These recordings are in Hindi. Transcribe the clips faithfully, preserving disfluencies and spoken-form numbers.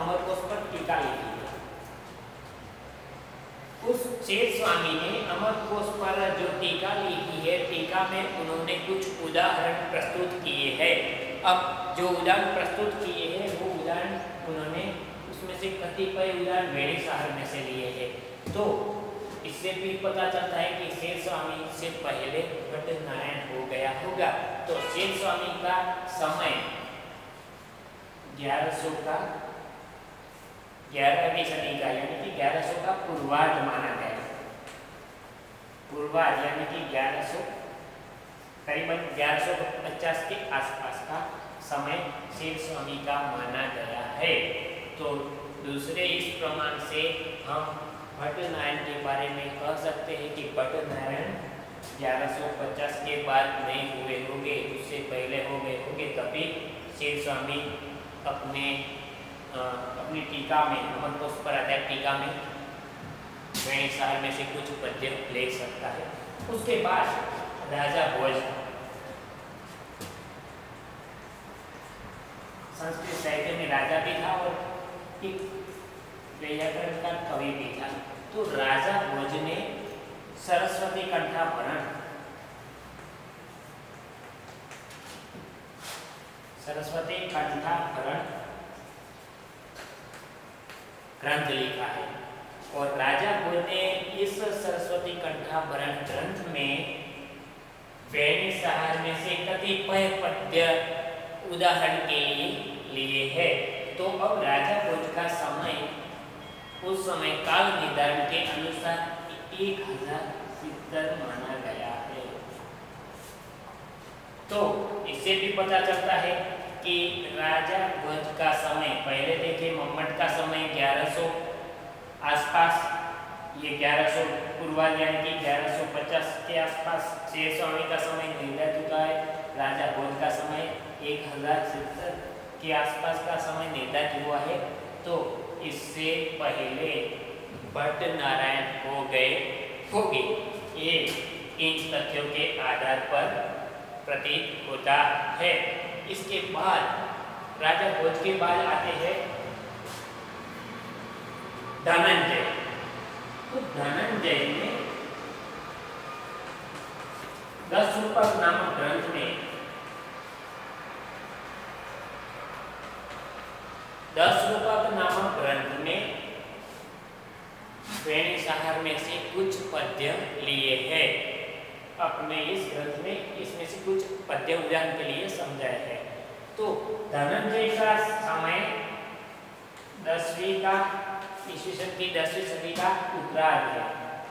अमरकोश पर टीका लिखी है। उस शेर स्वामी ने अमरकोश पर जो टीका लिखी है, टीका में उन्होंने कुछ उदाहरण प्रस्तुत किए हैं। अब जो उदाहरण प्रस्तुत किए हैं वो उदाहरण उन्होंने उसमें से कतिपय उदाहरण वेणीसागर में से लिए हैं। तो इससे भी पता चलता है कि शेर स्वामी से पहले भट्ट नारायण हो गया होगा। तो शेर स्वामी का समय ग्यारह सौ का ग्यारहवीं सदी का यानी कि ग्यारह सौ का पूर्वार्ध माना गया। पूर्वार्ध यानी कि ग्यारह सौ करीबन ग्यारह सौ पचास के आसपास का समय शेर स्वामी का माना गया है। तो दूसरे इस प्रमाण से हम भट्ट नारायण के बारे में कह सकते हैं कि भट्ट नारायण ग्यारह सौ पचास के बाद नहीं हुए होंगे, उससे पहले हो गए होंगे। तभी शेर स्वामी अपने आ, अपनी टीका में अमरकोश पर आधारित टीका में वेणीसागर में से कुछ पद्य ले सकता है। उसके बाद राजा भोज संस्कृत साहित्य में राजा भी था और एक व्याकरण का कवि भी था। तो राजा भोज ने सरस्वती कंठाभरण सरस्वती कंठाभरण ग्रंथ लिखा है और राजा भोज ने इस सरस्वती कंठाभरण ग्रंथ में वेणीसागर में से कतिपय पद्य उदाहरण के लिए लिए है। तो अब राजा भोज का समय उस समय काल निर्धारण के अनुसार एक हजार सितर माना गया है। तो इससे भी पता चलता है कि राजा भोज का समय, पहले देखे मम्मट का समय ग्यारह सौ आसपास, ये ग्यारह सौ पूर्वार्ध यानी कि ग्यारह सौ पचास के आसपास शेर स्वामी का समय निर्धारित चुका है। राजा भोज का समय एक हजार सितर के आसपास का समय निर्धारित हुआ है। तो इससे पहले भट्ट नारायण हो गए होंगे, ये इन तथ्यों के आधार पर प्रतीत होता है। इसके बाद राजा भोज के बाद आते हैं धनंजय। तो धनंजय ने दस रूपक नामक ग्रंथ में दस रूपक नामक ग्रंथ में वेणीसागर में से कुछ पद्य लिए हैं। अपने इस ग्रंथ में इसमें से कुछ पद्य उदाहरण के लिए समझाया है। तो धनंजय का समय दसवीं का ईस्वी सन की दसवीं सदी का उत्तरार्ध है,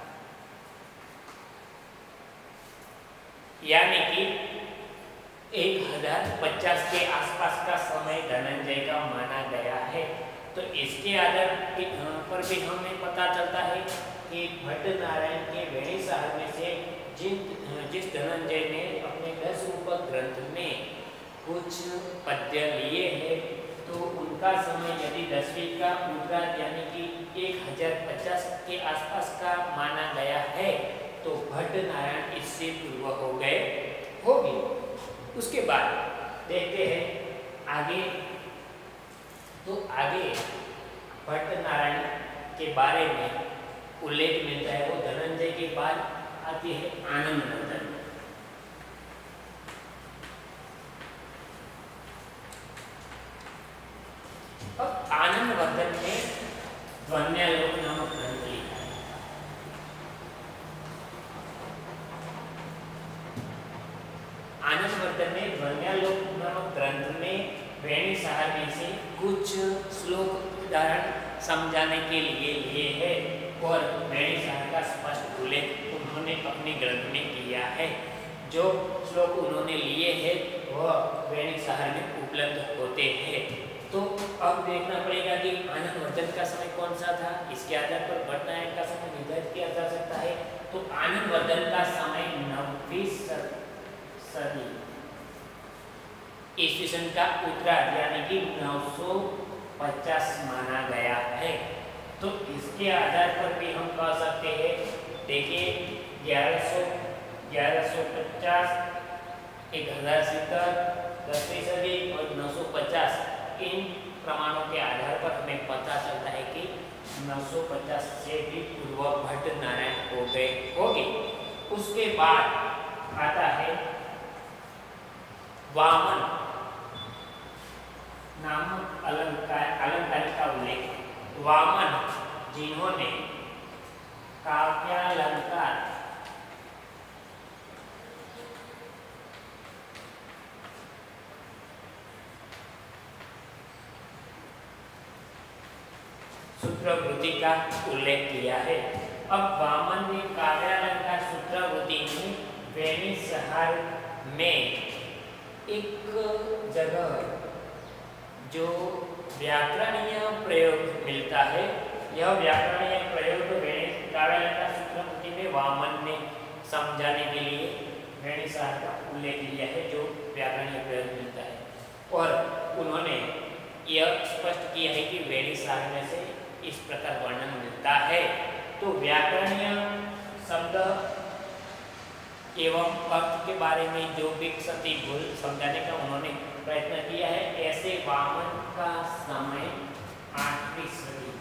यानी कि एक हजार पचास के आसपास का समय धनंजय का माना गया है। तो इसके आधार पर भी हमें पता चलता है कि भट्ट नारायण के वेणीसागर में से जिन जिस धनंजय ने अपने दस रूपक ग्रंथ में कुछ पद्य लिए हैं, तो उनका समय यदि दसवीं का उत्तरार्ध यानी कि एक हजार पचास के आसपास का माना गया है, तो भट्ट नारायण इससे पूर्व हो गए होंगे। उसके बाद देखते हैं आगे। तो आगे भट्ट नारायण के बारे में उल्लेख मिलता है, वो धनंजय के बाद आती है आनंदवर्धन। अब आनंदवर्धन ने ध्वन्यालोक नामक ग्रंथ लिखा है। आनंदवर्धन ने ध्वन्यालोक नामक ग्रंथ में वेणीसागर में से कुछ श्लोक उदाहरण समझाने के लिए लिए है और वेणीसागर का स्पष्ट उल्लेख उन्होंने अपने ग्रंथ में किया है। जो श्लोक उन्होंने लिए हैं वह वेणीसागर में उपलब्ध होते हैं। तो अब देखना पड़ेगा कि आनंदवर्धन का समय कौन सा था। इसके आधार पर भट्ट नारायण का समय निर्धारित किया जा सकता है। तो आनंदवर्धन का समय नौवीं सदी ईस्वी सन का उत्तरार्ध यानी कि नौ सौ पचास माना गया है। तो इसके आधार पर भी हम कह सकते हैं, देखिए ग्यारह सौ ग्यारह सौ पचास एक हजार सितर दसवीं सदी और नौ सौ पचास इन प्रमाणों के आधार पर हमें पता चलता है कि नौ सौ पचास से भी पूर्व भट्ट नारायण हो गए होंगे। उसके बाद आता है वामन नामक अलंकार अलंकार का उल्लेख। वामन जिन्होंने काव्यालंकार सूत्रवृत्ति का उल्लेख किया है। अब वामन ने काव्यालंकार सूत्रवृत्ति में वेणीसहार में एक जगह जो व्याकरणीय प्रयोग मिलता है, यह व्याकरणीय प्रयोग काव्यालंकार सूत्रवृत्ति में वामन ने समझाने के लिए वेणीसहार का उल्लेख किया है, जो व्याकरणीय प्रयोग मिलता है। और उन्होंने यह स्पष्ट किया है कि वेणीसहार में से इस प्रकार वर्णन मिलता है। तो व्याकरणीय शब्द एवं अर्थ के बारे में जो भी सती भूल समझाने का उन्होंने प्रयत्न किया है। ऐसे वामन का समय आठवीं सदी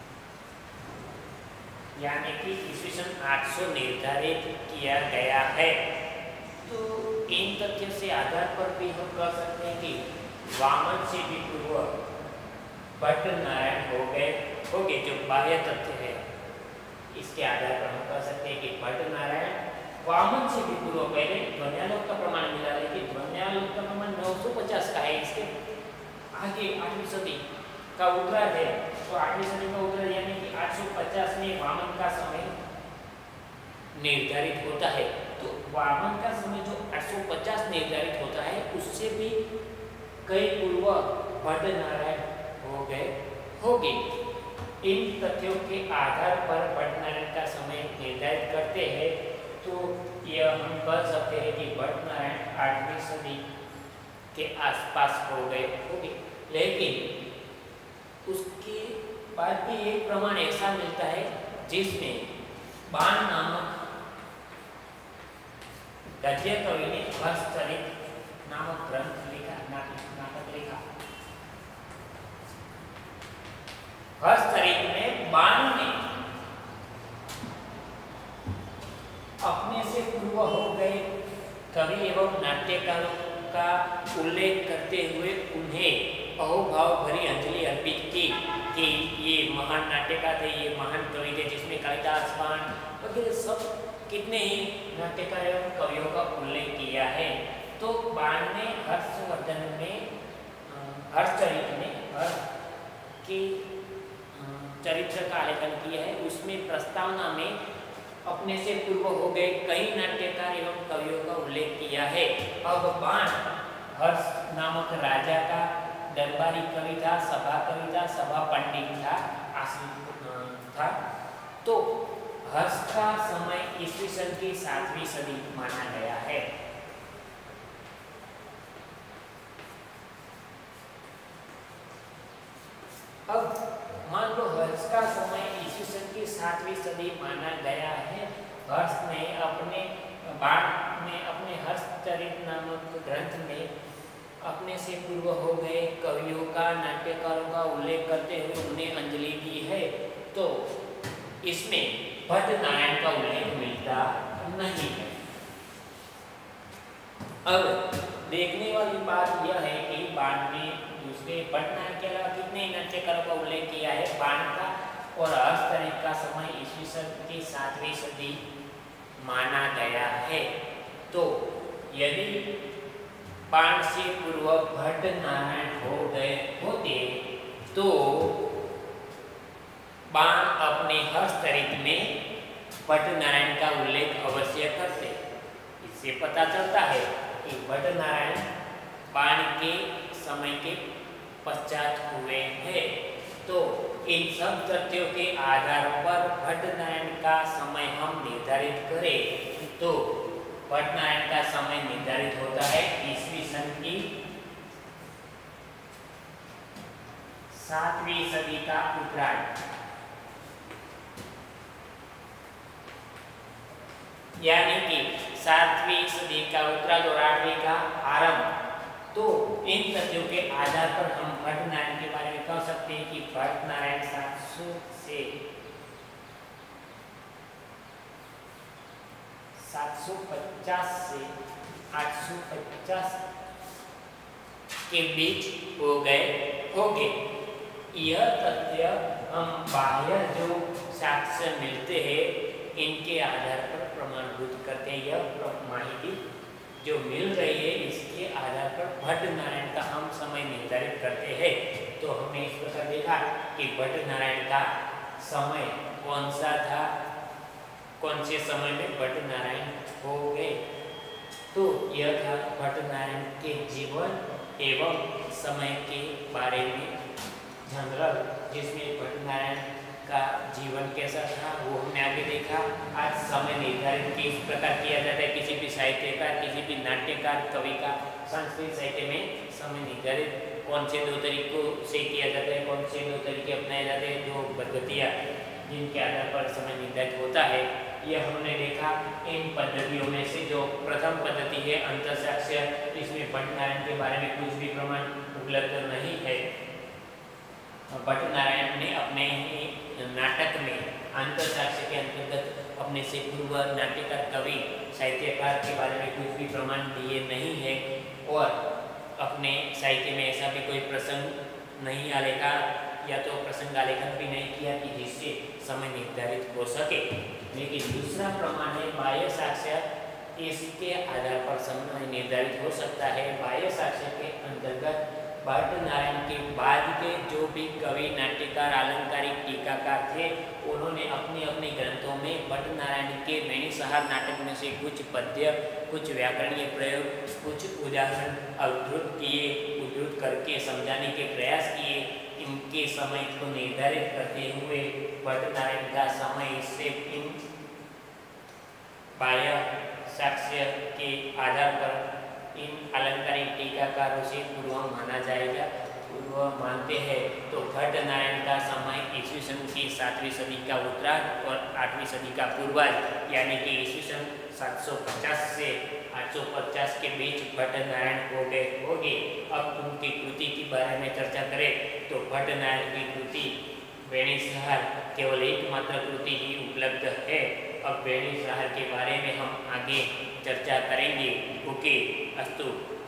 यानी कि ईस्वी सन आठ सौ निर्धारित किया गया है। तो इन तथ्यों से आधार पर भी हम कह सकते हैं कि वामन से भी पूर्व भट्ट नारायण हो गए होंगे, जो बाह्य तथ्य है। इसके आधार पर हम कह सकते हैं कि भट्ट नारायण वामन से भी पूर्व पहले ध्वन्यालोक का प्रमाण मिला, लेकिन ध्वन्यालोक का प्रमाण नौ सौ पचास का है। इसके आगे आठवीं सदी का उत्तरार्ध है, तो आठवीं सदी का उत्तरार्ध यानी कि आठ सौ पचास में वामन का समय निर्धारित होता है। तो वामन का समय जो आठ सौ पचास निर्धारित होता है, उससे भी कई पूर्व भट्ट नारायण हो गए होंगे। इन तथ्यों के आधार पर भट्ट नारायण का समय निर्धारित करते हैं, तो यह हम कह सकते हैं कि भट्ट नारायण आठवीं सदी के आसपास हो गए होंगे। लेकिन उसके बाद भी एक प्रमाण ऐसा मिलता है जिसमें बाण नामक गद्य कवि ने हर्षचरित नामक ग्रंथ लिखा, नाटक लिखा। हर्षचरित में बाण ने अपने से पूर्व हो गए कवि एवं नाट्यकारों का उल्लेख करते हुए उन्हें अहोभाव भरी अंजलि अर्पित की कि ये महान नाट्यकार थे, ये महान कवि थे, जिसमें कालिदास, बाण वगैरह सब कितने ही नाट्यकार एवं कवियों का उल्लेख किया है। तो बाण ने हर्षवर्धन में हर्षचरित में हर्ष के चरित्र का आलेखन किया है। उसमें प्रस्तावना में अपने से पूर्व हो गए कई नाट्यकार एवं कवियों का उल्लेख किया है। अब बाण हर्ष नामक राजा का दरबारी कवि था, सभा कवि था, सभा पंडित था, आश्रित था। तो हर्ष का समय ईस्वी सन की सातवीं सदी माना गया है। अब मान लो हर्ष का समय ईस्वी सन की सातवीं सदी माना गया है। हर्ष ने अपने बाण ने अपने हर्षचरित नामक ग्रंथ में अपने से पूर्व हो गए कवियों का, नाट्यकारों का उल्लेख करते हुए उन्हें अंजलि दी है। तो इसमें भट्ट नारायण का उल्लेख मिलता नहीं है। अब देखने वाली बात यह है कि बाण ने दूसरे भट्ट नारायण के अलावा कितने नाट्यकारों का उल्लेख किया है। बाण का और हर्षचरित का समय ईस्वी सन की सातवीं सदी माना गया है। तो यदि बाण से पूर्व भट्ट नारायण हो गए होते तो बाण अपने हर्षचरित में भट्ट नारायण का उल्लेख अवश्य करते। इससे पता चलता है कि भट्ट नारायण बाण के समय के पश्चात हुए हैं। तो इन सब तथ्यों के आधार पर भट्ट नारायण का समय हम निर्धारित करें तो भट्ट नारायण का समय निर्धारित होता है ईस्वी सन की सातवीं सदी का उत्तरार्ध, यानी कि सातवीं सदी का उत्तरार्ध और आठवीं का आरंभ तो इन तथ्यों के आधार पर हम भट्ट नारायण के बारे में कह सकते हैं कि भट्ट नारायण सात सौ से सात सौ पचास से आठ सौ पचास के बीच हो गए होंगे। यह तथ्य हम बाह्य जो साक्ष्य मिलते हैं इनके आधार पर प्रमाणभूत करते हैं। यह माहिती जो मिल रही है इसके आधार पर भट्ट नारायण का हम समय निर्धारित करते हैं। तो हमने इस प्रकार देखा कि भट्ट नारायण का समय कौन सा था, कौन से समय में भट्ट नारायण हो गए। तो यह था भट्ट नारायण के जीवन एवं समय के बारे में जनरल, जिसमें भट्ट नारायण का जीवन कैसा था वो हमने आगे देखा। आज समय निर्धारित किस प्रकार किया जाता है, किसी भी साहित्यकार, किसी भी नाट्यकार, कवि का संस्कृत साहित्य में समय निर्धारित कौन से दो तरीकों से किया जाता है, कौन से दो तरीके अपनाए जाते हैं, जो पद्धतियाँ जिनके आधार पर समय निर्धारित होता है, यह हमने देखा। इन पद्धतियों में से जो प्रथम पद्धति है अंतःसाक्ष्य, इसमें भट्ट नारायण के बारे में कुछ भी प्रमाण उपलब्ध नहीं है। भट्ट नारायण ने अपने नाटक में अंतःसाक्ष्य के अंतर्गत अपने से पूर्व नाट्यकार, कवि, साहित्यकार के बारे में कुछ भी प्रमाण दिए नहीं है और अपने साहित्य में ऐसा भी कोई प्रसंग नहीं आलेखा या तो प्रसंग आलेखन भी नहीं किया कि जिससे समय निर्धारित हो सके। लेकिन दूसरा प्रमाण है बाह्य साक्ष्य, इसके आधार पर समय निर्धारित हो सकता है। बाह्य साक्ष्य के अंतर्गत भट्ट नारायण के बाद के जो भी कवि, नाट्यकार, अलंकारिक, टीकाकार थे उन्होंने अपने अपने ग्रंथों में भट्ट नारायण के बेणीसहार नाटक में से कुछ पद्य, कुछ व्याकरणीय प्रयोग, कुछ उदाहरण अवधृत किए, उद्धृत करके समझाने के प्रयास किए। इनके समय को निर्धारित करते हुए भट्ट नारायण का समय इससे इन बाह्य साक्ष्य के आधार पर इन अलंकारिक टीकाकारों से पूर्व माना जाएगा, पूर्व मानते हैं। तो भट्ट नारायण का समय ईस्वी सन की सातवीं सदी का उत्तरार्ध और आठवीं सदी का पूर्वार्ध, यानी कि ईस्वी सन सात सौ पचास से आठ सौ पचास के बीच भट्ट नारायण हो गए होगी। अब उनकी कृति के बारे में चर्चा करें तो भट्ट नारायण की कृति बेणीसहार केवल एकमात्र कृति ही उपलब्ध है। अब बेणीसहार के बारे में हम आगे चर्चा करेंगे। ओके, अस्तु।